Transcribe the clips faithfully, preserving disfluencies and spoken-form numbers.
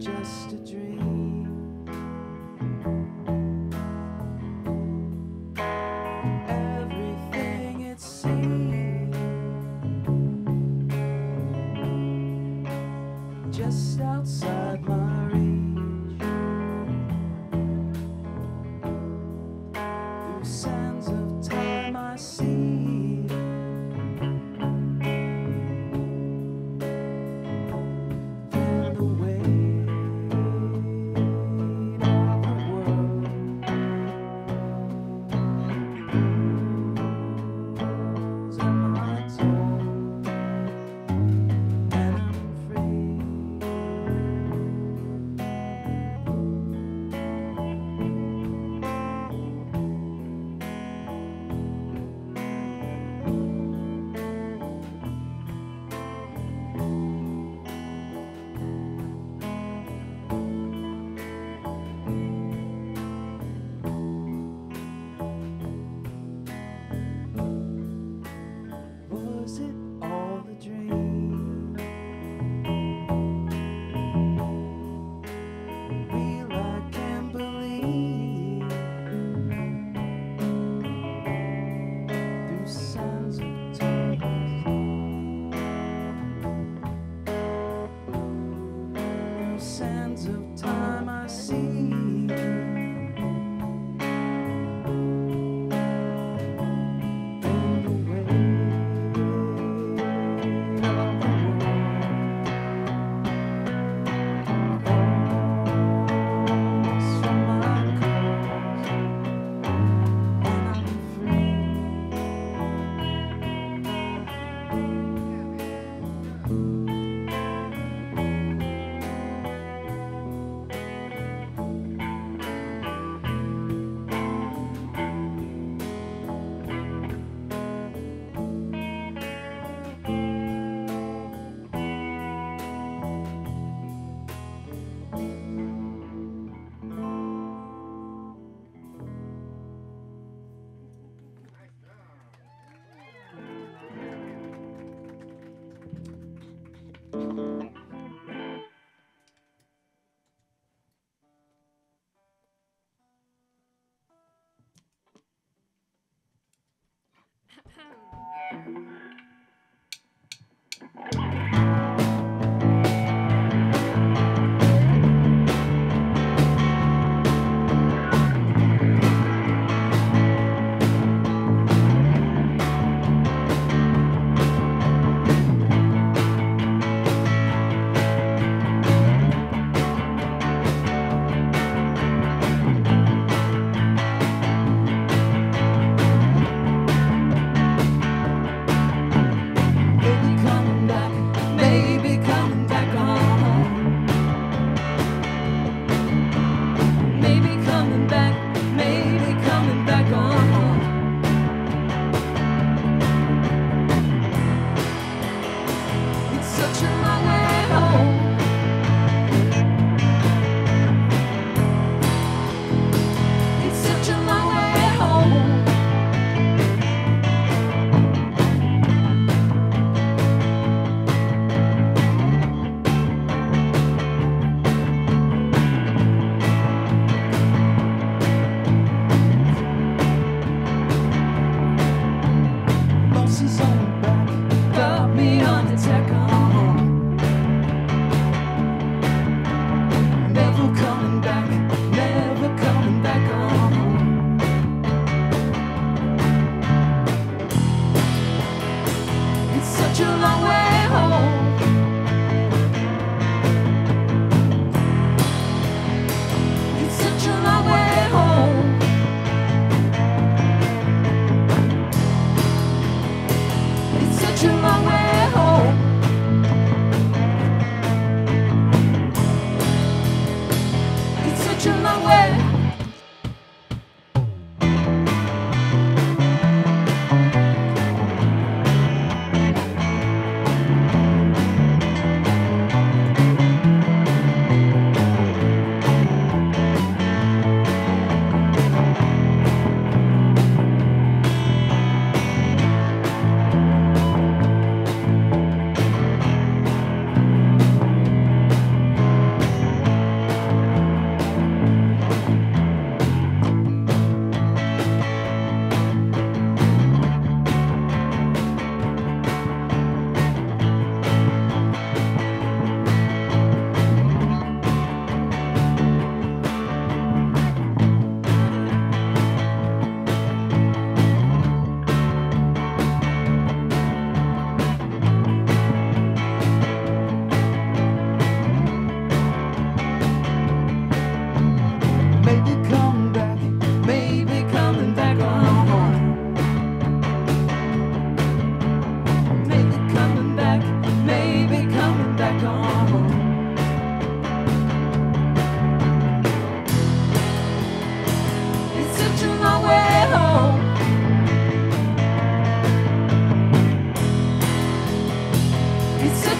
just a dream. Everything it seemed just outside my reach. Through sands of time I see then the weight of the world rolls on my toe, and I'm free. Was it all a dream? Real, I can't believe. Through sands of time, through sands of time I see then the weight of the world falls from my curves, and I'm free. Maybe coming back, maybe coming back home. Maybe coming back, maybe coming back home. It's such a long way home. It's such a long way home. Losses on the back got me on attack. Oh, never coming back, never coming back home. It's such a long way home. It's such a long way home. It's such a long way home. It's such a long way.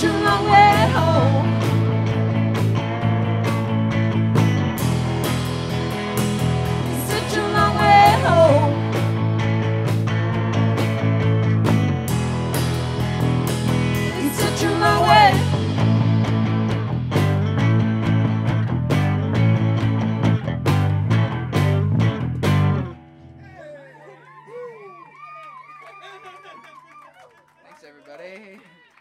such a long way home. It's such a long way home. It's such a long way. Thanks, everybody.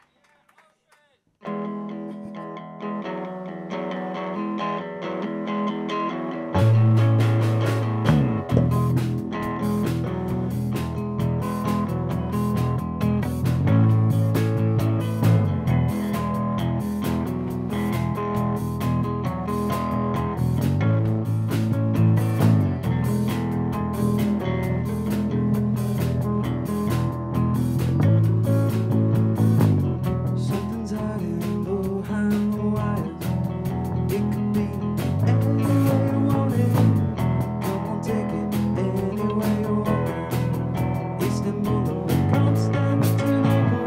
Something's hiding behind the wires. It could be any way you want it. Come on, take it any way you want it. Istanbul or Constantinople.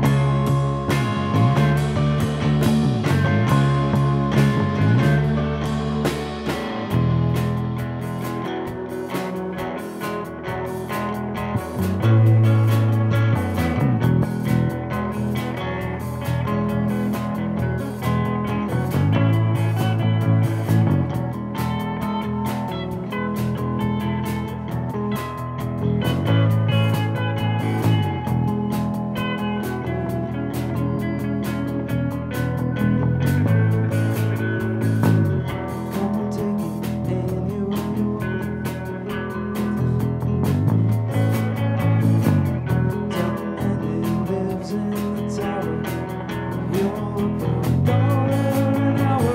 Come on, take it any way you want it. Tell the man that lives in the tower. You won't look for a dollar an hour.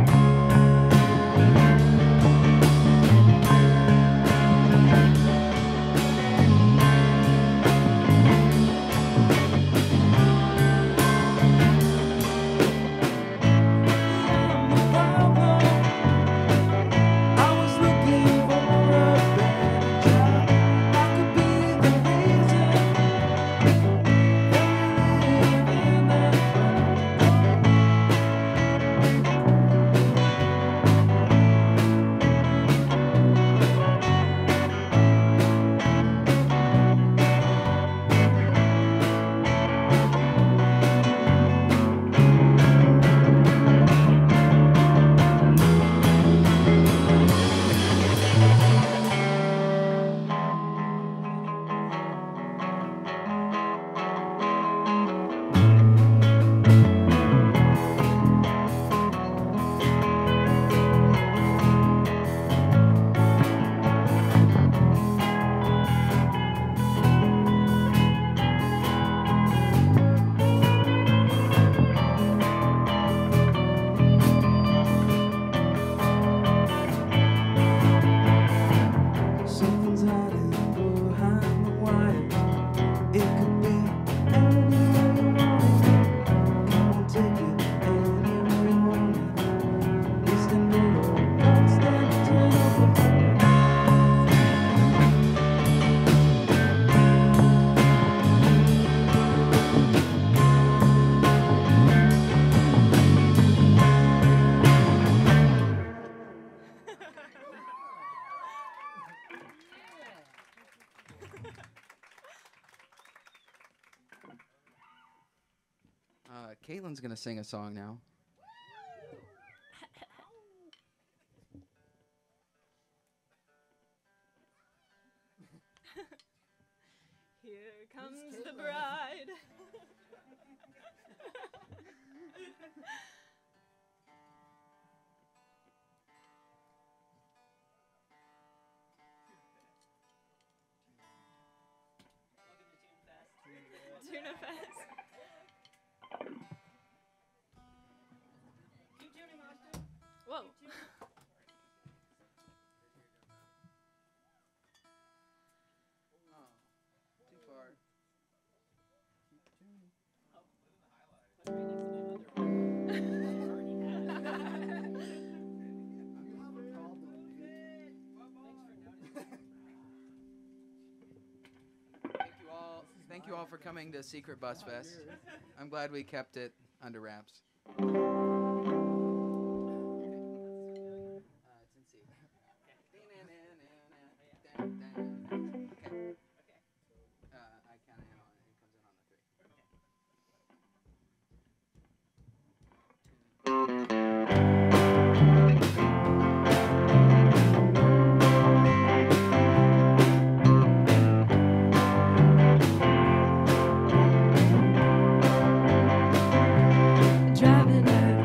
I'm the problem. I was looking for a better job. I could be the reason that we live in that Something's hiding behind the wires. It could be any way you want it. Come on, take it any way you want it. Istanbul or Constantinople. Uh, Caitlin's gonna sing a song now. Here comes the bride. Tuna Fest. Whoa. Too far. Thank you all. Thank you all for coming to Secret Bus Fest. I'm glad we kept it under wraps. Uh, it's in C. Okay. Uh, I count it in on it. It comes in on the three. Driving at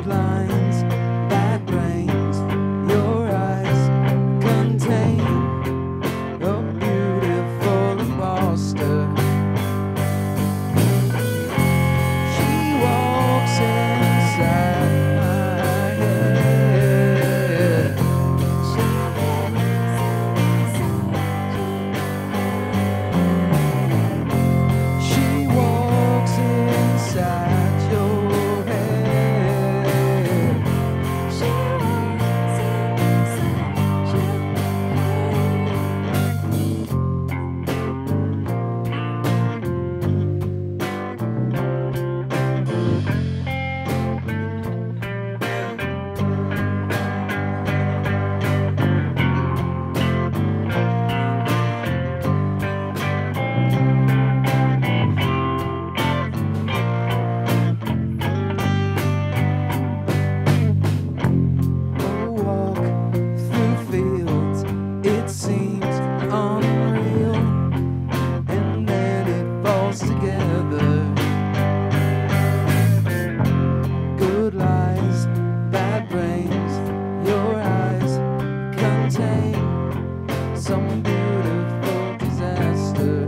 good lines, bad brains. Your eyes contain a beautiful imposter. She walks inside my head. She walks inside your head. Walk through fields, it seems unreal, and then it falls together. Good lies, bad brains, your eyes contain some beautiful disaster.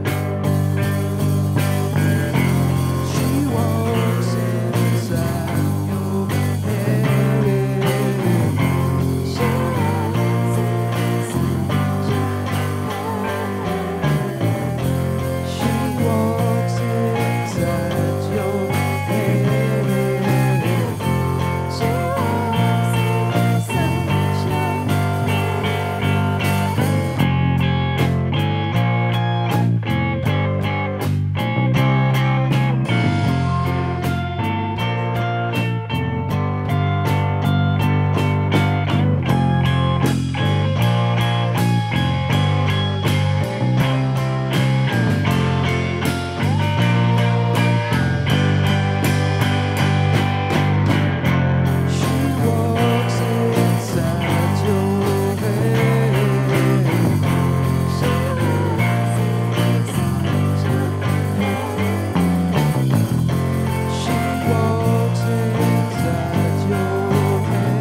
She walks inside your head. She walks inside your head. She walks inside your head. She walks inside your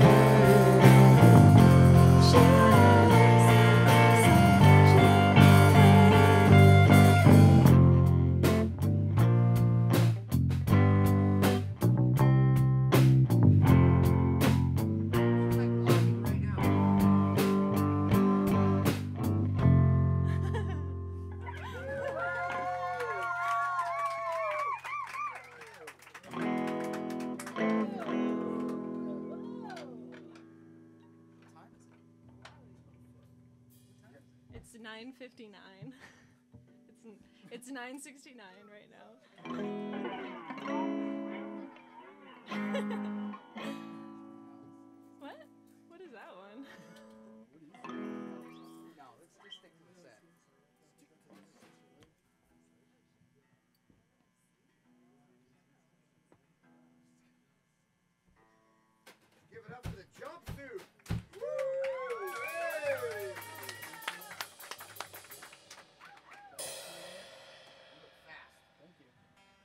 It's nine fifty-nine. It's n- it's nine sixty-nine right now. What? What is that one? No, let's just stick to the set. Give it up for the jumpsuit. Woo! Hey! You look fast. Thank you.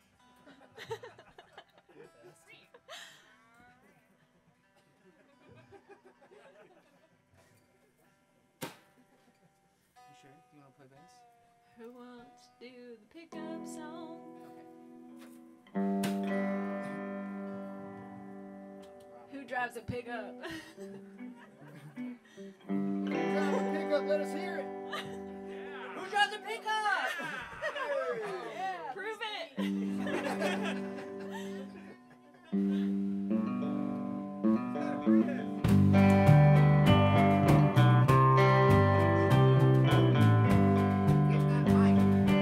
You sure? You want to play bass? Who wants to do the pickup song? Who drives a pickup? Drive a pickup, let us hear it. Who drives a pickup? Hey! Prove it. Get that mic.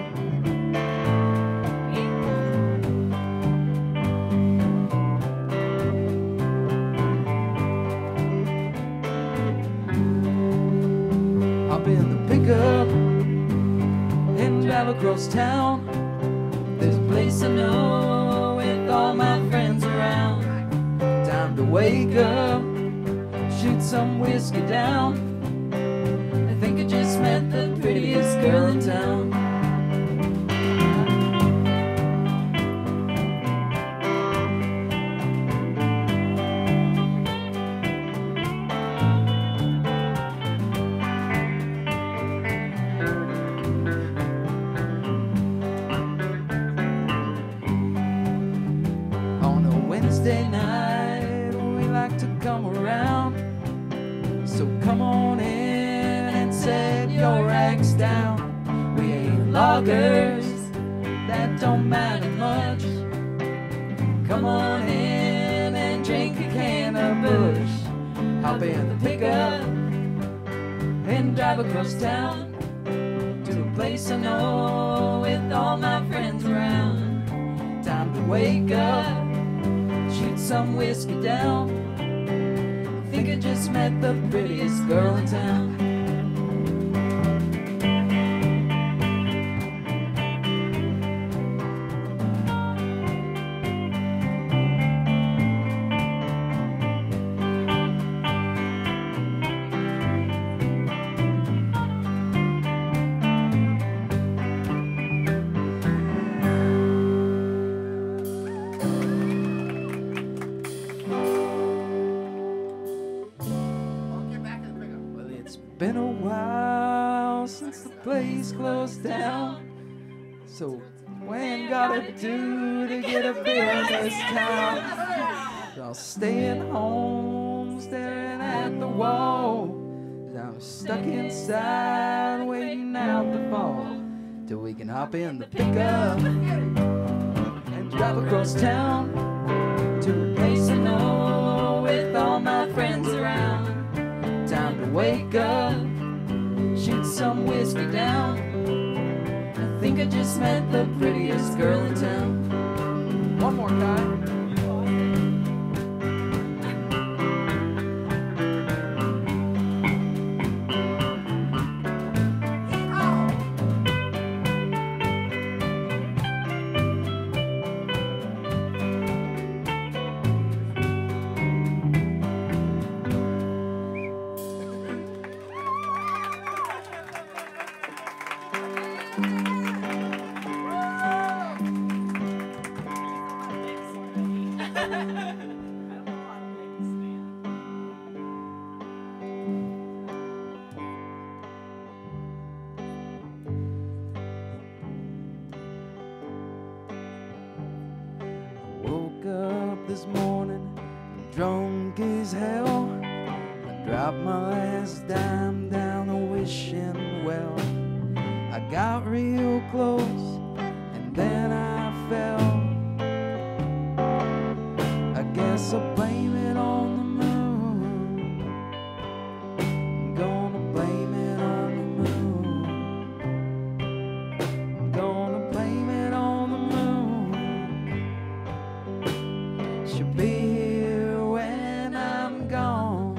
Hop in the pickup and drive across town. There's a place I know with all my friends around. Time to wake up, shoot some whiskey down. I think I just met the prettiest girl in town. to come around. So come on in and set your rags down. We ain't loggers, that don't matter much. Come on in and drink a can of Bush. Hop in the pickup and drive across town to a place I know with all my friends around. Time to wake up, shoot some whiskey down. I think I just met the prettiest girl in town. Been a while since the place closed down. So what you gotta do to get a beer in this town? Y'all staying home, staring at the wall. I'm stuck inside, waiting out the fall till we can hop in the pickup and drive across town to a place I know with all my friends around. Time to wake up, shoot some whiskey down. I think I just met the prettiest girl in town. One more guy. Woke up this morning drunk as hell. I dropped my last dime down the wishing well. I got real close and then I fell. I guess I'll blame it on the moon. I'm gonna blame it on the moon. I'm gonna blame it on the moon. She'll be here when I'm gone.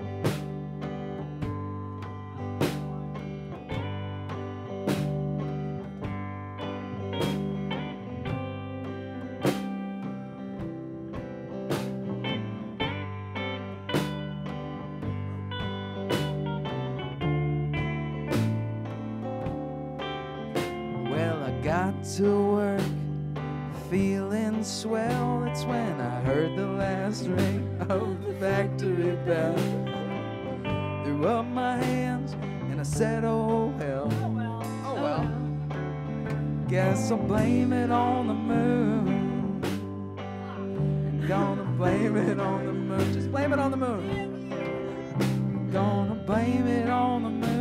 Well, I got to work feeling swell. That's when I heard the last ring of the factory bell. Threw up my hands and I said, oh hell. Oh well. Guess I'll blame it on the moon. Gonna blame it on the moon. Just blame it on the moon. Gonna blame it on the moon.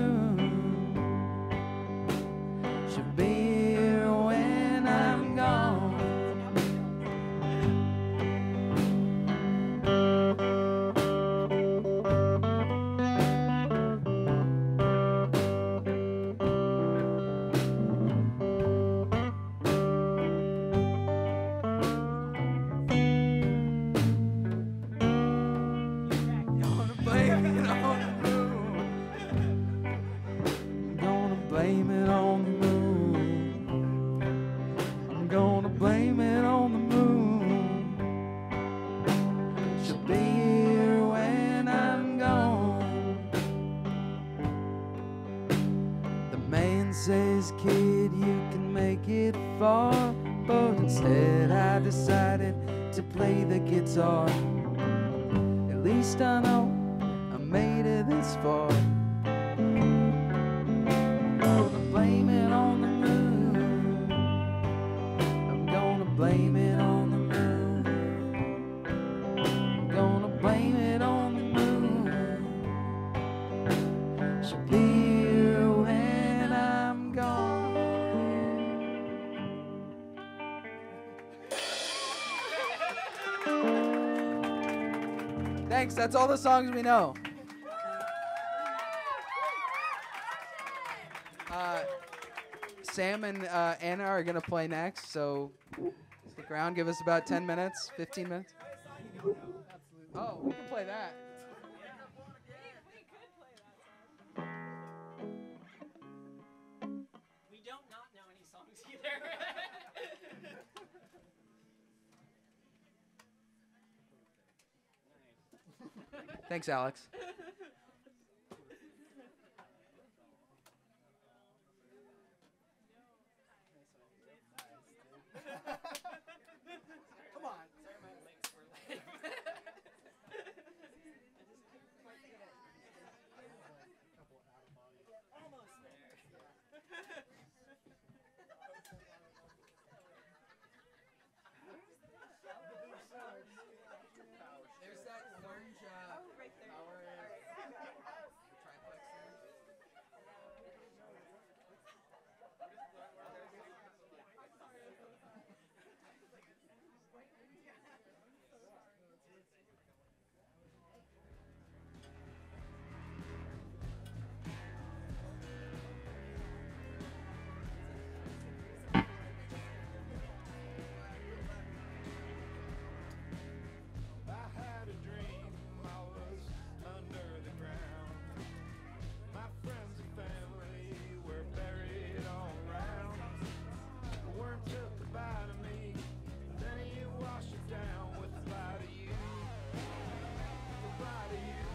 She'll be here when I'm gone. Gonna blame it on the moon. I'm gonna blame it on the moon. I'm gonna blame it on the moon. She'll be here when I'm gone. The man says, kid, you can make it far, but instead I decided to play the guitar. At least I know I made it this far. I'm gonna blame it on the moon. I'm gonna blame it on the moon. I'm gonna blame it Thanks. That's all the songs we know. Uh, Sam and uh, Anna are going to play next, so stick around. Give us about ten minutes, fifteen minutes. Oh, we can play that. We don't not know any songs either. Thanks, Alex. Come on. Sorry, my legs were lame. Almost there. There's that orange uh, power triplex there. I had a dream I was under the ground. My friends and family were buried all around. The worm took a bite of me, then he washed it down with a bite of you. A bite of you.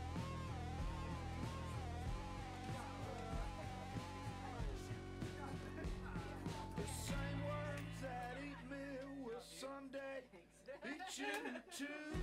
The same worms that eat me will someday eat you too.